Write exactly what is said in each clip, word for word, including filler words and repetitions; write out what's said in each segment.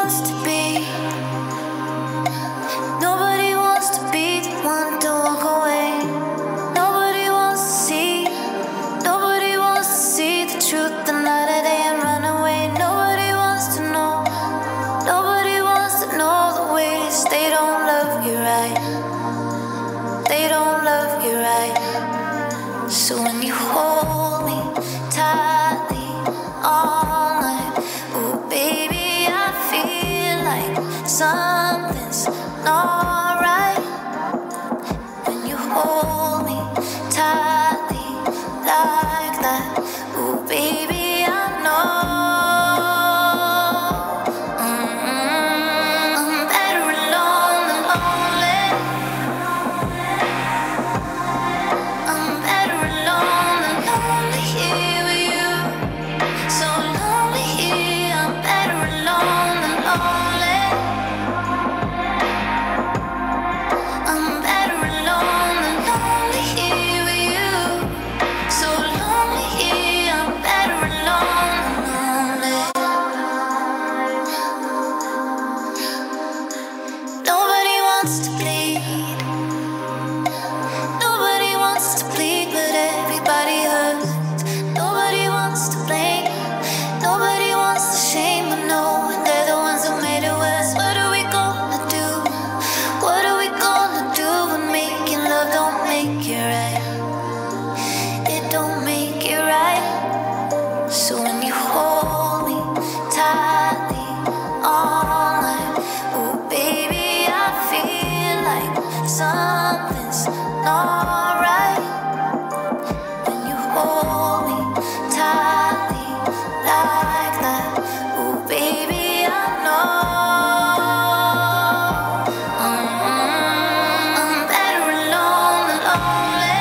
wants to be. Nobody wants to be the one to walk away. Nobody wants to see. Nobody wants to see the truth the night of day and run away. Nobody wants to know. Nobody wants to know the ways they don't love you right. They don't love you right. So when you hold me tightly all night, oh baby, I feel like something's not right. When you hold me tightly like that, oh baby, I know. Mm-hmm. I'm better alone than lonely. I'm better alone than lonely here with you. So lonely here, I'm better alone than lonely. I'm better alone than lonely here with you. So lonely here, I'm better alone than lonely. Nobody wants to bleed. Nobody wants to bleed, but everybody hurts. Nobody wants to blame. Nobody wants to shame, but no, they're the ones who made it worse. What are we gonna do? What are we gonna do when making love don't make it right? It don't make it right. So when you hold me tightly all night, oh baby, I feel like something's not right. When you hold me tightly like that, oh baby, I know. Mm-hmm. I'm better alone than lonely.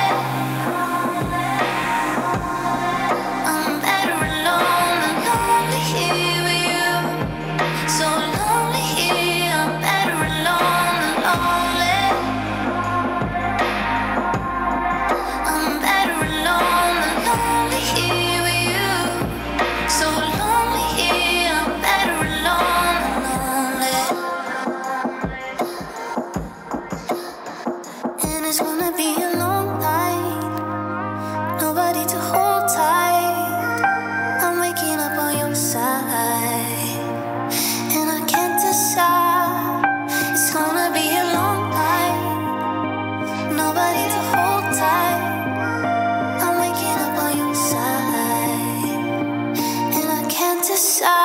I'm better alone than lonely here with you. So lonely here, I'm better alone than lonely. I'm better alone than lonely here with you. So lonely here, I'm better alone than lonely. And it's gonna be a long night, nobody to hold tight. I'm waking up on your side, and I can't decide. It's gonna be a long night, nobody to hold tight. I'm waking up on your side, and I can't decide.